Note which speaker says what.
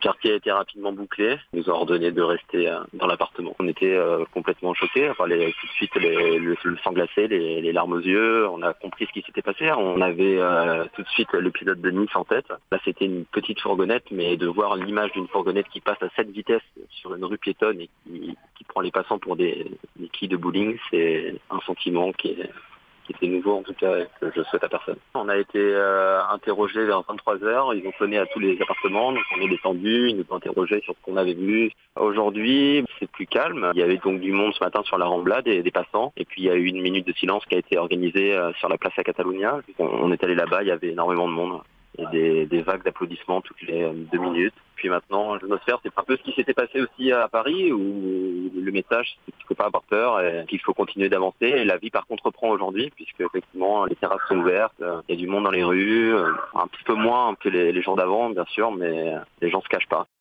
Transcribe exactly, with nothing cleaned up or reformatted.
Speaker 1: quartier a été rapidement bouclé. Ils nous ont ordonné de rester euh, dans l'appartement. On était euh, complètement choqués. Enfin, les, tout de suite, les, le, le sang glacé, les, les larmes aux yeux. On a compris ce qui s'était passé. On avait euh, tout de suite l'épisode de Nice en tête. Là, c'était une petite fourgonnette, mais de voir l'image d'une fourgonnette qui passe à cette vitesse sur une rue piétonne et qui, qui prend les passants pour des, des quilles de bowling, c'est un sentiment qui est... qui était nouveau en tout cas et que je souhaite à personne. On a été euh, interrogés vers vingt-trois heures, ils ont sonné à tous les appartements, donc on est descendu, ils nous ont interrogés sur ce qu'on avait vu. Aujourd'hui, c'est plus calme. Il y avait donc du monde ce matin sur la Rambla, des, des passants, et puis il y a eu une minute de silence qui a été organisée euh, sur la place à Catalunya. On, on est allé là-bas, il y avait énormément de monde. Et des, des vagues d'applaudissements toutes les euh, deux minutes. Puis maintenant, l'atmosphère, c'est un peu ce qui s'était passé aussi à Paris, où le message, c'est qu'il ne faut pas avoir peur et qu'il faut continuer d'avancer. Et la vie, par contre, reprend aujourd'hui, puisque effectivement, les terrasses sont ouvertes, il y a du monde dans les rues, un petit peu moins que les, les jours d'avant, bien sûr, mais les gens se cachent pas.